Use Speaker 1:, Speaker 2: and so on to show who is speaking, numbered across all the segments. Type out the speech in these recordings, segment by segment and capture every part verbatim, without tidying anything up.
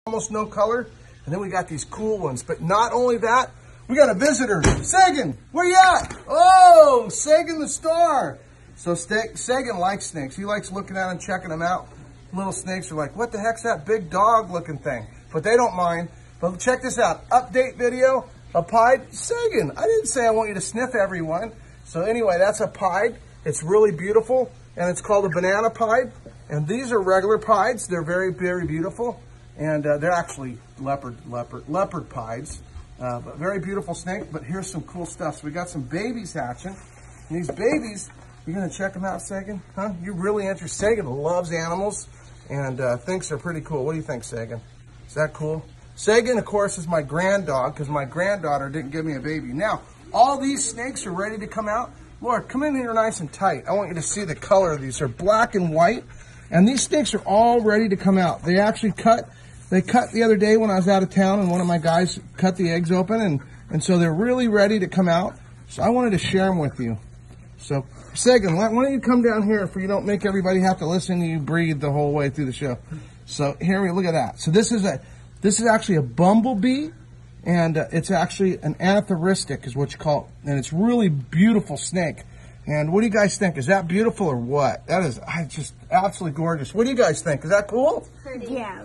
Speaker 1: almost no color. And then we got these cool ones. But not only that, we got a visitor. Sagan, where you at? Oh, Sagan the star. So Sagan likes snakes. He likes looking at them, checking them out. Little snakes are like, what the heck's that big dog looking thing? But they don't mind. But check this out. Update video, a pied. Sagan, I didn't say I want you to sniff everyone. So anyway, that's a pied. It's really beautiful. And it's called a banana pied. And these are regular pieds. They're very, very beautiful. And uh, they're actually leopard, leopard, leopard pieds. Uh, but very beautiful snake. But here's some cool stuff. So we got some babies hatching. And these babies, you're going to check them out, Sagan? Huh? You really interested? Sagan loves animals and uh, thinks they're pretty cool. What do you think, Sagan? Is that cool? Sagan, of course, is my grand dog because my granddaughter didn't give me a baby. Now, all these snakes are ready to come out. Laura, come in here nice and tight. I want you to see the color of these. They're black and white. And these snakes are all ready to come out. They actually cut, they cut the other day when I was out of town and one of my guys cut the eggs open. And, and so they're really ready to come out. So I wanted to share them with you. So, Sagan, why don't you come down here so you don't make everybody have to listen to you breathe the whole way through the show. So here we look at that. So this is a, this is actually a bumblebee. And uh, it's actually an anathoristic is what you call it. And it's really beautiful snake. And what do you guys think? Is that beautiful or what? That is I just absolutely gorgeous. What do you guys think? Is that cool?
Speaker 2: Yeah.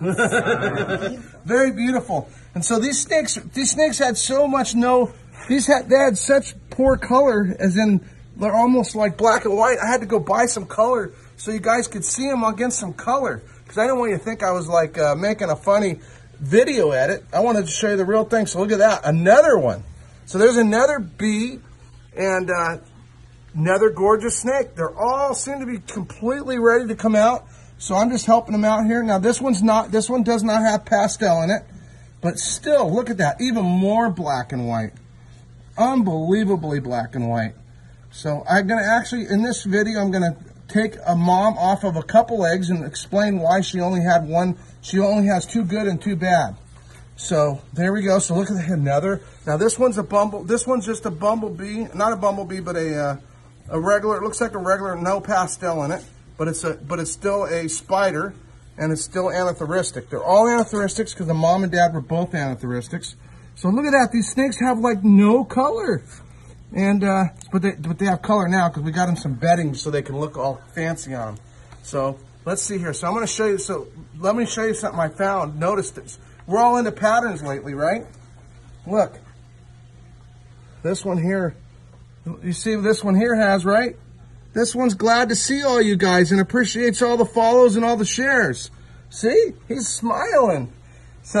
Speaker 1: Very beautiful. And so these snakes, these snakes had so much no, these had, they had such poor color as in they're almost like black and white. I had to go buy some color so you guys could see them against some color. Because I didn't want you to think I was like uh, making a funny video edit. I wanted to show you the real thing. So look at that. Another one. So there's another bee and uh, another gorgeous snake. They're all seem to be completely ready to come out. So I'm just helping them out here. Now this one's not, this one does not have pastel in it. But still, look at that. Even more black and white. Unbelievably black and white. So I'm going to actually, in this video, I'm going to take a mom off of a couple eggs and explain why she only had one. She only has two good and two bad. So there we go. So look at another. Now this one's a bumble. This one's just a bumblebee, not a bumblebee, but a uh, a regular. It looks like a regular, no pastel in it, but it's a but it's still a spider, and it's still anathoristic. They're all anathoristics because the mom and dad were both anathoristics. So look at that. These snakes have like no color. And, uh, but they, but they have color now because we got them some bedding so they can look all fancy on them. So let's see here. So I'm going to show you, so let me show you something I found. Notice this. We're all into patterns lately, right? Look. This one here, you see this one here has, right? This one's glad to see all you guys and appreciates all the follows and all the shares. See? He's smiling. So,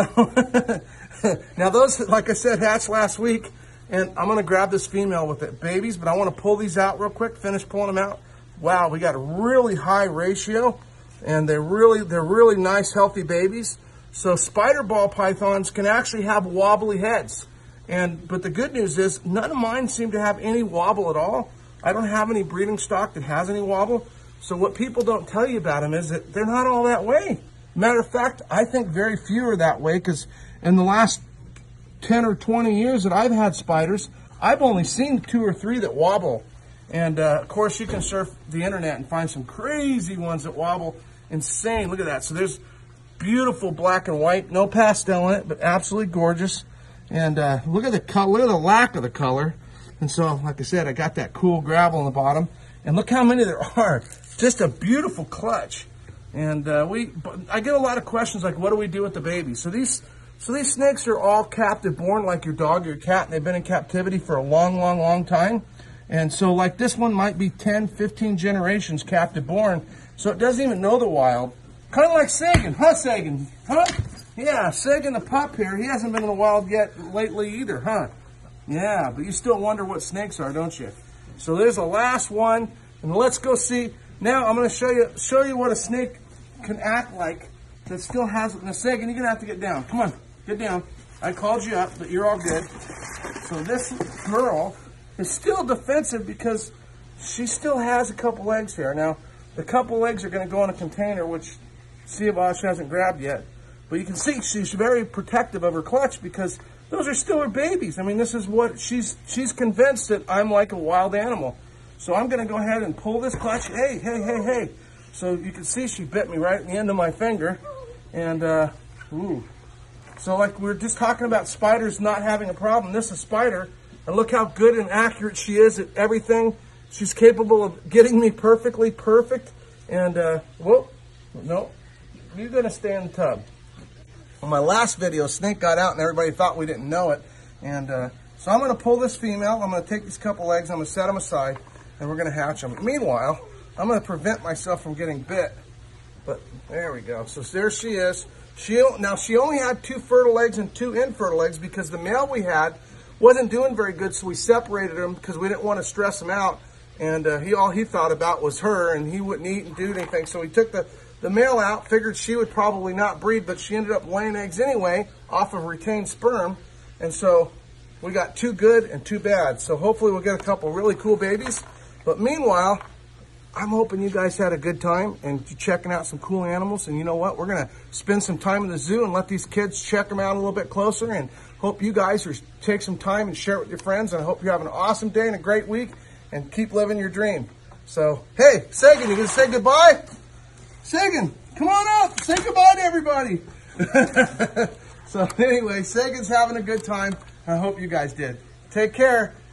Speaker 1: now those, like I said, hatched last week. And I'm going to grab this female with it, babies, but I want to pull these out real quick, finish pulling them out. Wow, we got a really high ratio, and they're really, they're really nice, healthy babies. So spider ball pythons can actually have wobbly heads. And, but the good news is none of mine seem to have any wobble at all. I don't have any breeding stock that has any wobble. So what people don't tell you about them is that they're not all that way. Matter of fact, I think very few are that way because in the last ten or twenty years that I've had spiders, I've only seen two or three that wobble. And uh, of course you can surf the internet and find some crazy ones that wobble. Insane, look at that. So there's beautiful black and white, no pastel in it, but absolutely gorgeous. And uh, look at the color, look at the lack of the color. And so, like I said, I got that cool gravel in the bottom. And look how many there are. Just a beautiful clutch. And uh, we, I get a lot of questions like, what do we do with the babies? So these So these snakes are all captive born like your dog or your cat, and they've been in captivity for a long, long, long time. And so like this one might be ten, fifteen generations captive born, so it doesn't even know the wild. Kind of like Sagan, huh, Sagan? Huh? Yeah, Sagan the pup here, he hasn't been in the wild yet lately either, huh? Yeah, but you still wonder what snakes are, don't you? So there's the last one, and let's go see. Now I'm going to show you, show you what a snake can act like that still has, now Sagan, you're going to have to get down. Come on. Get down. I called you up, but you're all good. So this girl is still defensive because she still has a couple eggs here. Now, the couple eggs are going to go in a container, which Sea of Oz hasn't grabbed yet. But you can see she's very protective of her clutch because those are still her babies. I mean, this is what she's, she's convinced that I'm like a wild animal. So I'm going to go ahead and pull this clutch. Hey, hey, hey, hey. So you can see she bit me right in the end of my finger. And, uh, ooh. So like we were just talking about spiders not having a problem. This is a spider, and look how good and accurate she is at everything. She's capable of getting me perfectly perfect. And, uh, whoa, no, you're gonna stay in the tub. On my last video, snake got out and everybody thought we didn't know it. And uh, so I'm gonna pull this female, I'm gonna take these couple eggs, I'm gonna set them aside, and we're gonna hatch them. Meanwhile, I'm gonna prevent myself from getting bit. But there we go, so there she is. She, now she only had two fertile eggs and two infertile eggs because the male we had wasn't doing very good, so we separated him because we didn't want to stress him out. And uh, he all he thought about was her, and he wouldn't eat and do anything. So he took the, the male out, figured she would probably not breed, but she ended up laying eggs anyway off of retained sperm. And so we got two good and two bad. So hopefully we'll get a couple really cool babies. But meanwhile, I'm hoping you guys had a good time and checking out some cool animals. And you know what? We're going to spend some time in the zoo and let these kids check them out a little bit closer. And hope you guys are, take some time and share it with your friends. And I hope you have an awesome day and a great week. And keep living your dream. So, hey, Sagan, you going to say goodbye? Sagan, come on up. Say goodbye to everybody. So anyway, Sagan's having a good time. I hope you guys did. Take care.